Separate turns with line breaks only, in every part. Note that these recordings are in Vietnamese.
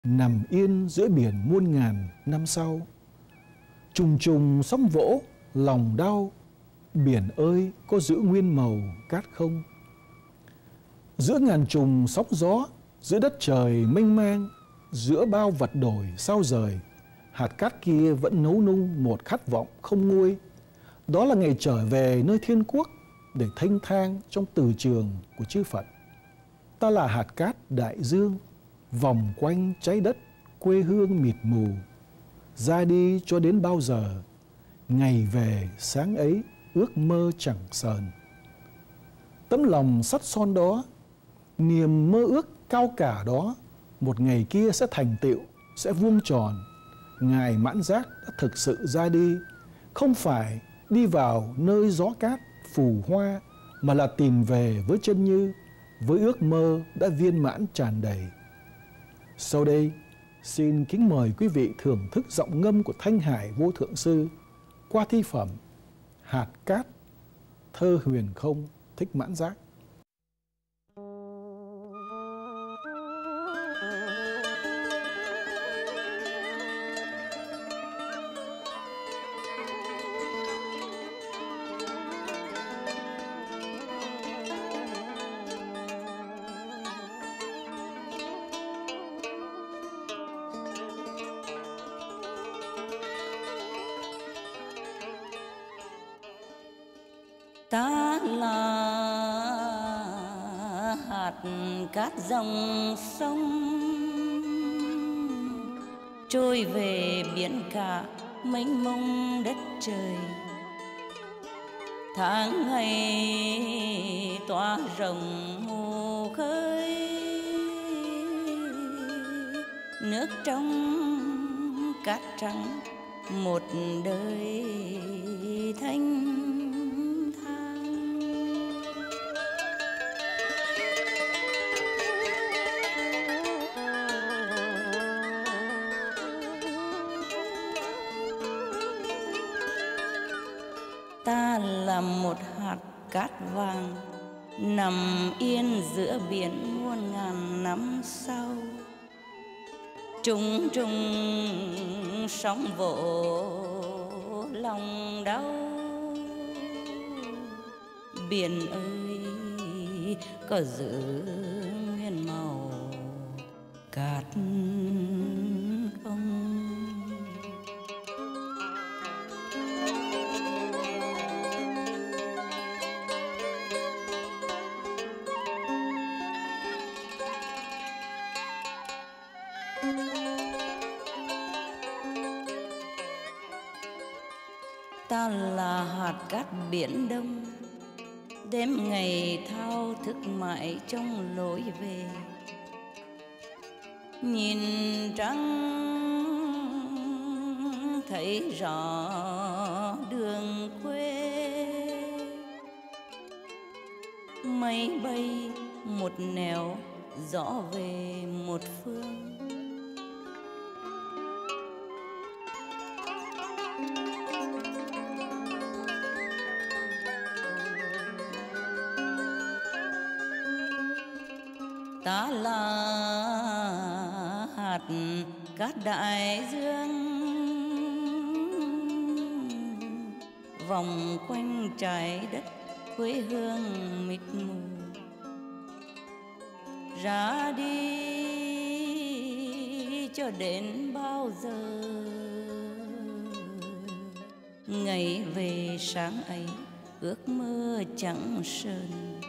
nằm yên giữa biển muôn ngàn năm sau. Trùng trùng sóng vỗ lòng đau, biển ơi có giữ nguyên màu cát không? Giữa ngàn trùng sóng gió, giữa đất trời mênh mang, giữa bao vật đổi sao rời, hạt cát kia vẫn nấu nung một khát vọng không nguôi. Đó là ngày trở về nơi thiên quốc để thanh thang trong từ trường của chư Phật. Ta là hạt cát đại dương, vòng quanh trái đất quê hương mịt mù. Ra đi cho đến bao giờ, ngày về sáng ấy ước mơ chẳng sờn. Tấm lòng sắt son đó, niềm mơ ước cao cả đó, một ngày kia sẽ thành tựu, sẽ vuông tròn. Ngài Mãn Giác đã thực sự ra đi, không phải đi vào nơi gió cát phù hoa, mà là tìm về với chân như, với ước mơ đã viên mãn tràn đầy. Sau đây, xin kính mời quý vị thưởng thức giọng ngâm của Thanh Hải Vô Thượng Sư qua thi phẩm Hạt Cát, thơ huyền không Thích Mãn Giác.
Ta là hạt cát dòng sông, trôi về biển cả mênh mông đất trời. Tháng ngày tỏa rộng hồ khơi, nước trong cát trắng một đời thanh. Ta là một hạt cát vàng, nằm yên giữa biển muôn ngàn năm sau. Trùng trùng sóng vỗ lòng đau, biển ơi có giữ nguyên màu cát không? Ta là hạt cát biển Đông, đêm ngày thao thức mãi trong lối về. Nhìn trăng thấy rõ đường quê, mây bay một nẻo, gió về một phương. Ta là hạt cát đại dương, vòng quanh trái đất quê hương mịt mù. Ra đi cho đến bao giờ, ngày về sáng ấy ước mơ chẳng sờn.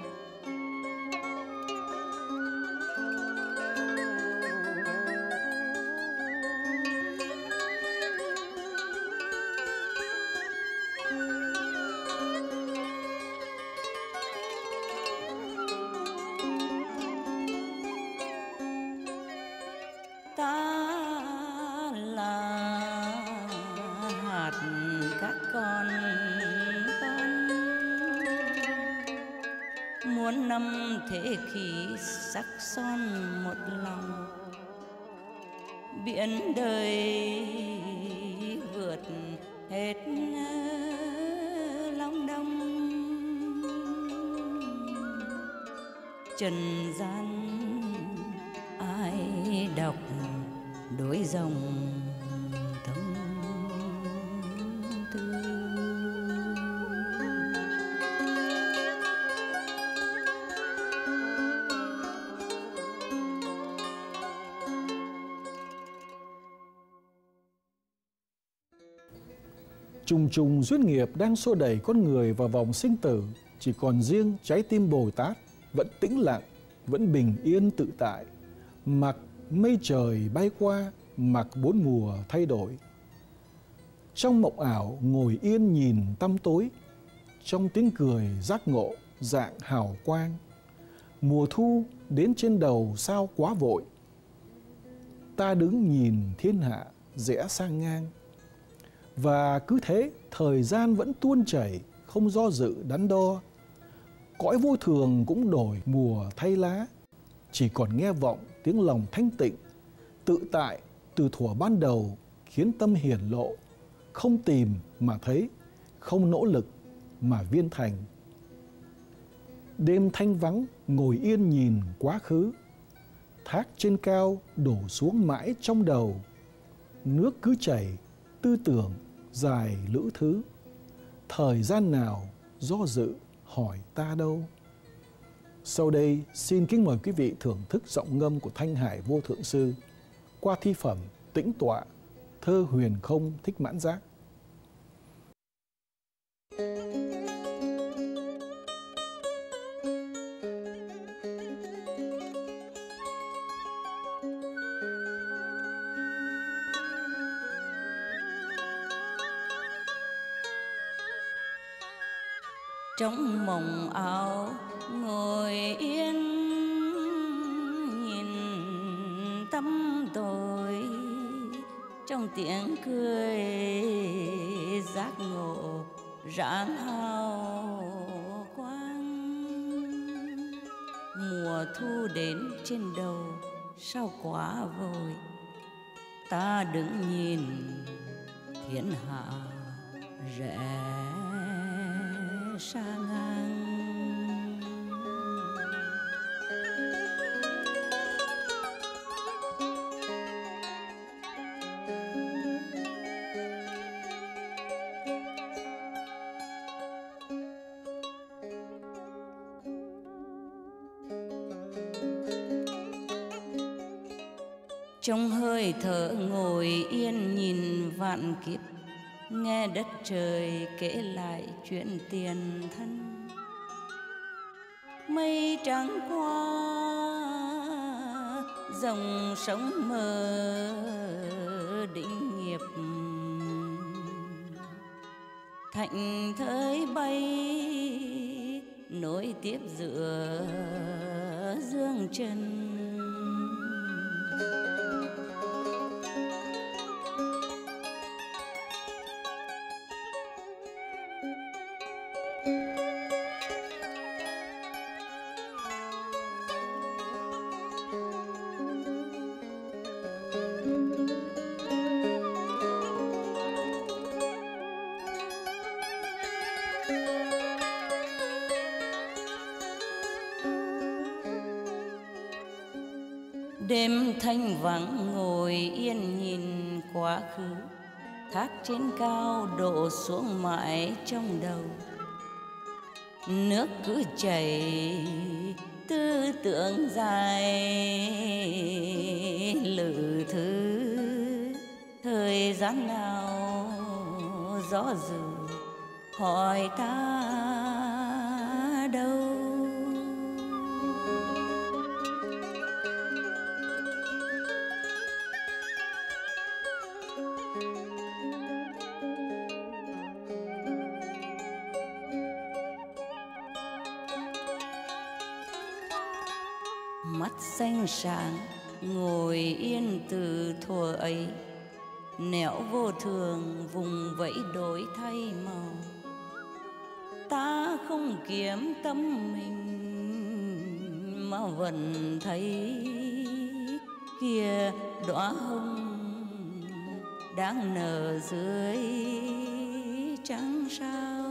Ta là hạt cát con, muôn năm thế kỷ sắc son một lòng. Biển đời vượt hết long đong, trần gian ai đọc đôi dòng thâm tư.
Trùng trùng duyên nghiệp đang xô đẩy con người vào vòng sinh tử, chỉ còn riêng trái tim Bồ Tát vẫn tĩnh lặng, vẫn bình yên tự tại, mặc mây trời bay qua, mặc bốn mùa thay đổi. Trong mộng ảo ngồi yên nhìn tăm tối, trong tiếng cười giác ngộ dạng hào quang. Mùa thu đến trên đầu sao quá vội, ta đứng nhìn thiên hạ rẽ sang ngang. Và cứ thế thời gian vẫn tuôn chảy, không do dự đắn đo. Cõi vô thường cũng đổi mùa thay lá, chỉ còn nghe vọng tiếng lòng thanh tịnh, tự tại từ thuở ban đầu, khiến tâm hiển lộ. Không tìm mà thấy, không nỗ lực mà viên thành. Đêm thanh vắng ngồi yên nhìn quá khứ, thác trên cao đổ xuống mãi trong đầu. Nước cứ chảy tư tưởng dài lữ thứ, thời gian nào do dự hỏi ta đâu. Sau đây xin kính mời quý vị thưởng thức giọng ngâm của Thanh Hải Vô Thượng Sư qua thi phẩm Tĩnh Tọa, thơ Huyền Không Thích Mãn Giác.
Trong mộng ảo ngồi yên nhìn tâm tôi, trong tiếng cười giác ngộ rạng hào quang. Mùa thu đến trên đầu sao quá vội, ta đứng nhìn thiên hạ rẽ sang ngang. Trong hơi thở ngồi yên nhìn vạn kiếp, nghe đất trời kể lại chuyện tiền thân. Mây trắng qua dòng sông mờ định nghiệp, thạnh thới bay nối tiếp giữa dương trần. Đêm thanh vắng ngồi yên nhìn quá khứ, thác trên cao đổ xuống mãi trong đầu. Nước cứ chảy tư tưởng dài lự thứ, thời gian nào gió dự hỏi ta đâu. Mắt xanh sáng ngồi yên từ thuở ấy, nẻo vô thường vùng vẫy đổi thay màu. Ta không kiếm tâm mình mà vẫn thấy kia đóa hồng đang nở dưới trăng sao.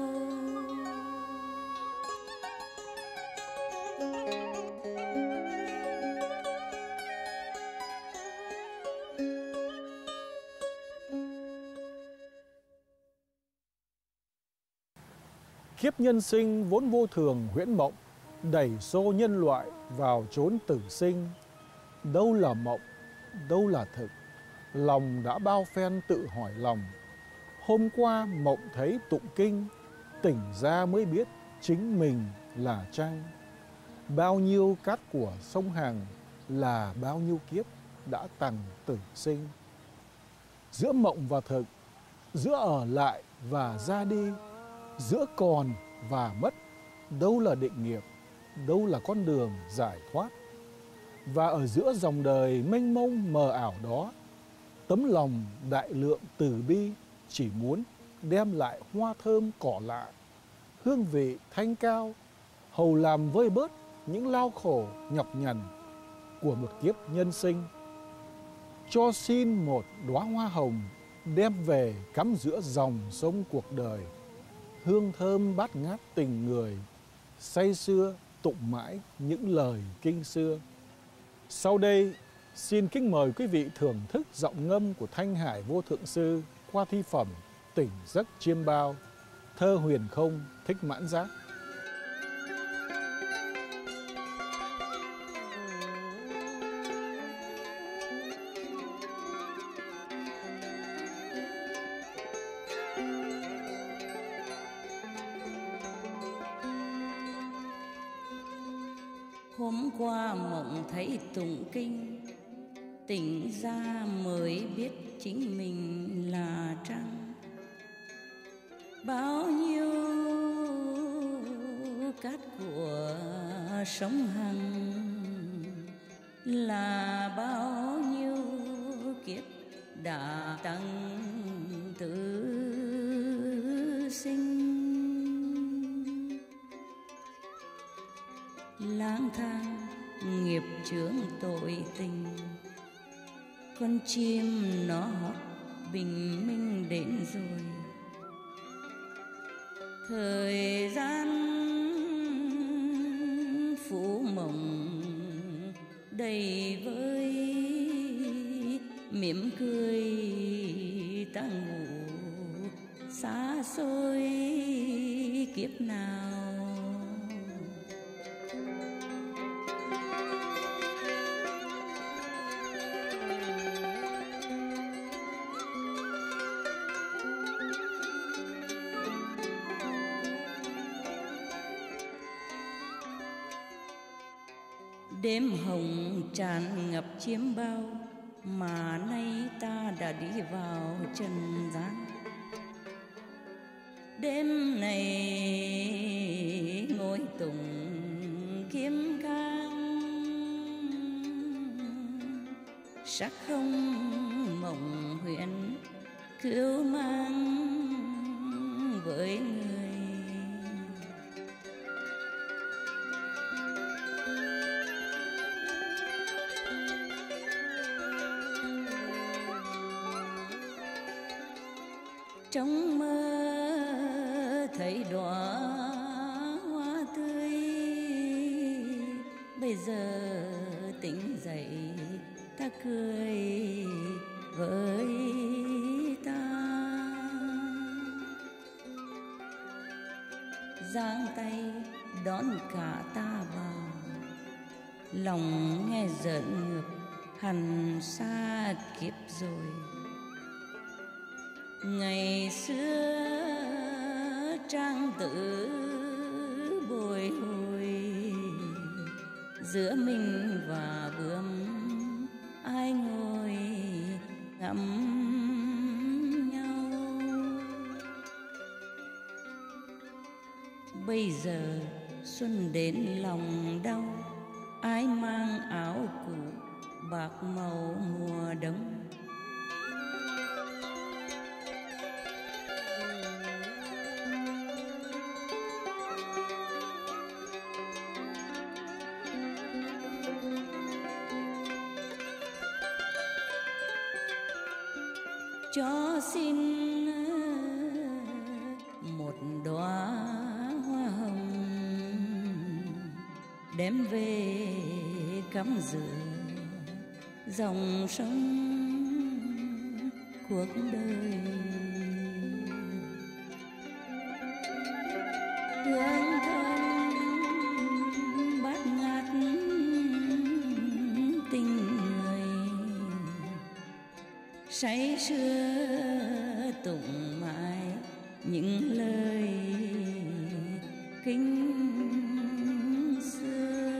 Kiếp nhân sinh vốn vô thường huyễn mộng, đẩy xô nhân loại vào chốn tử sinh. Đâu là mộng, đâu là thực, lòng đã bao phen tự hỏi lòng. Hôm qua mộng thấy tụng kinh, tỉnh ra mới biết chính mình là trăng. Bao nhiêu cát của sông Hằng là bao nhiêu kiếp đã tằng tử sinh. Giữa mộng và thực, giữa ở lại và ra đi, giữa còn và mất, đâu là định nghiệp, đâu là con đường giải thoát. Và ở giữa dòng đời mênh mông mờ ảo đó, tấm lòng đại lượng từ bi chỉ muốn đem lại hoa thơm cỏ lạ, hương vị thanh cao, hầu làm vơi bớt những lao khổ nhọc nhằn của một kiếp nhân sinh. Cho xin một đóa hoa hồng đem về cắm giữa dòng sông cuộc đời, hương thơm bát ngát tình người, say sưa tụng mãi những lời kinh xưa. Sau đây, xin kính mời quý vị thưởng thức giọng ngâm của Thanh Hải Vô Thượng Sư qua thi phẩm Tỉnh Giấc Chiêm Bao, thơ huyền không Thích Mãn Giác.
Hôm qua mộng thấy tụng kinh, tỉnh ra mới biết chính mình là trăng. Bao nhiêu cát của sông Hằng là bao nhiêu kiếp đã tằng tử sinh. Lang thang nghiệp chướng tội tình, con chim nó hót bình minh đến rồi. Thời gian phủ mộng đầy vơi, mỉm cười ta ngủ xa xôi kiếp nào. Đêm hồng tràn ngập chiêm bao, mà nay ta đã đi vào trần gian. Đêm này ngồi tụng kiếm cang, sắc không mộng huyễn cứu mang với người. Trong mơ thấy đóa hoa tươi, bây giờ tỉnh dậy ta cười với ta. Giang tay đón cả ta vào, lòng nghe giận ngược hằn xa kiếp rồi. Ngày xưa trang tử bồi hồi, giữa mình và bướm ai ngồi ngắm nhau. Bây giờ xuân đến lòng đau, ai mang áo cũ bạc màu mùa đông. Cho xin một đóa hoa hồng đem về cắm giữa dòng sông cuộc đời. say sưa tụng mãi những lời kinh xưa.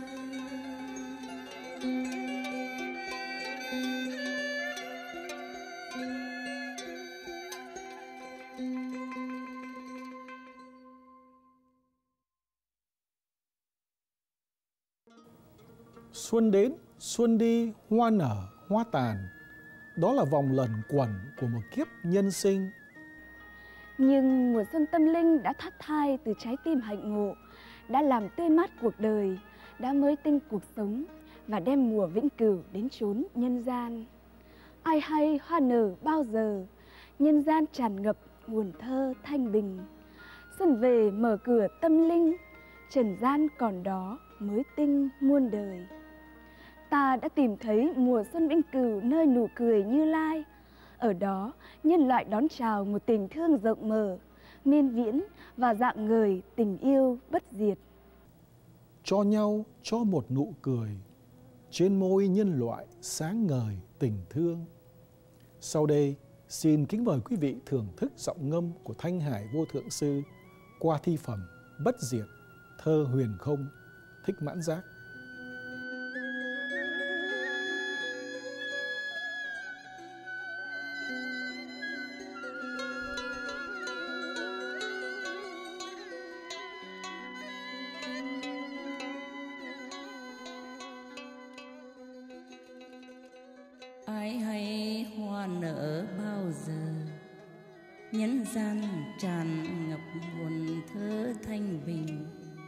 Xuân đến, xuân đi, hoa nở, hoa tàn. Đó là vòng luẩn quẩn của một kiếp nhân sinh.
Nhưng mùa xuân tâm linh đã thoát thai từ trái tim hạnh ngộ, đã làm tươi mát cuộc đời, đã mới tinh cuộc sống và đem mùa vĩnh cửu đến chốn nhân gian. Ai hay hoa nở bao giờ, nhân gian tràn ngập nguồn thơ thanh bình. Xuân về mở cửa tâm linh, trần gian còn đó mới tinh muôn đời. Ta đã tìm thấy mùa xuân vĩnh cửu nơi nụ cười Như Lai. Ở đó, nhân loại đón chào một tình thương rộng mở, miên viễn và rạng ngời tình yêu bất diệt.
Cho nhau cho một nụ cười, trên môi nhân loại sáng ngời tình thương. Sau đây, xin kính mời quý vị thưởng thức giọng ngâm của Thanh Hải Vô Thượng Sư qua thi phẩm Bất Diệt, thơ huyền không, Thích Mãn Giác.
Ai hay hoa nở bao giờ, nhân gian tràn ngập nguồn thơ thanh bình.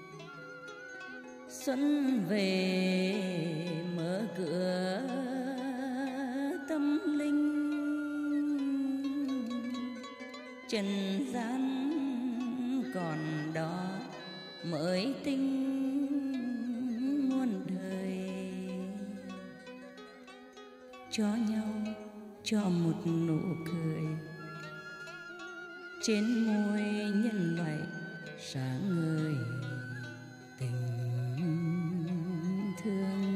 Xuân về mở cửa tâm linh, trần gian còn đó mới tinh muôn đời. Cho nhau cho một nụ cười, trên môi nhân loại sáng ngời tình thương.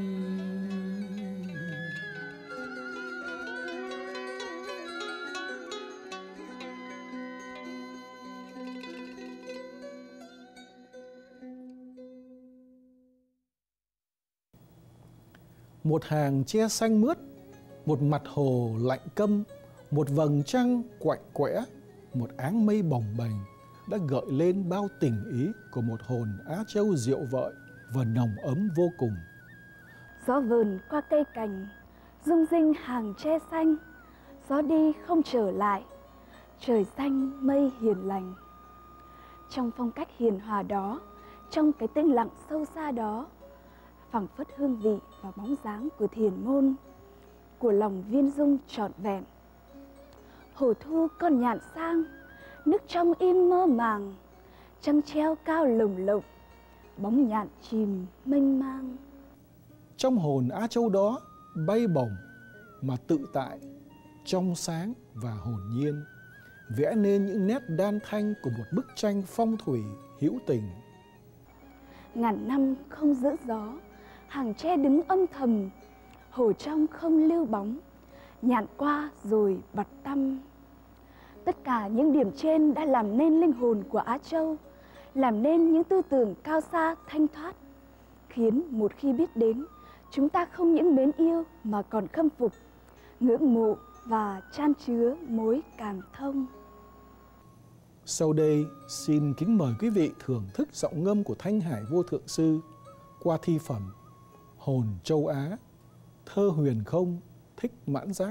Một hàng tre xanh mướt, một mặt hồ lạnh câm, một vầng trăng quạnh quẽ, một áng mây bồng bềnh đã gợi lên bao tình ý của một hồn Á Châu diệu vợi và nồng ấm vô cùng.
Gió vờn qua cây cành, rung rinh hàng tre xanh, gió đi không trở lại, trời xanh mây hiền lành. Trong phong cách hiền hòa đó, trong cái tĩnh lặng sâu xa đó, phảng phất hương vị và bóng dáng của thiền môn, của lòng viên dung trọn vẹn. Hồ thu con nhạn sang, nước trong im mơ màng, trăng treo cao lồng lộng, bóng nhạn chìm mênh mang.
Trong hồn Á Châu đó bay bổng mà tự tại, trong sáng và hồn nhiên, vẽ nên những nét đan thanh của một bức tranh phong thủy hữu tình.
Ngàn năm không giữ gió, hàng tre đứng âm thầm, hồ trong không lưu bóng, nhạn qua rồi bặt tăm. Tất cả những điểm trên đã làm nên linh hồn của Á Châu, làm nên những tư tưởng cao xa thanh thoát, khiến một khi biết đến, chúng ta không những mến yêu mà còn khâm phục, ngưỡng mộ và chan chứa mối cảm thông.
Sau đây, xin kính mời quý vị thưởng thức giọng ngâm của Thanh Hải Vô Thượng Sư qua thi phẩm Hồn Châu Á, thơ huyền không, Thích Mãn Giác.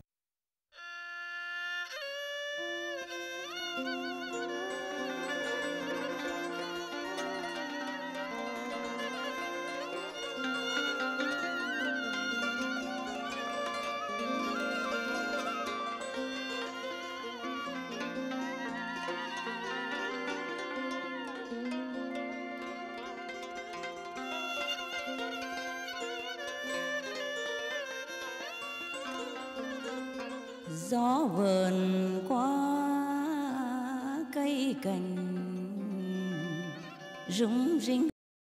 Gió vờn qua cây cành rung rinh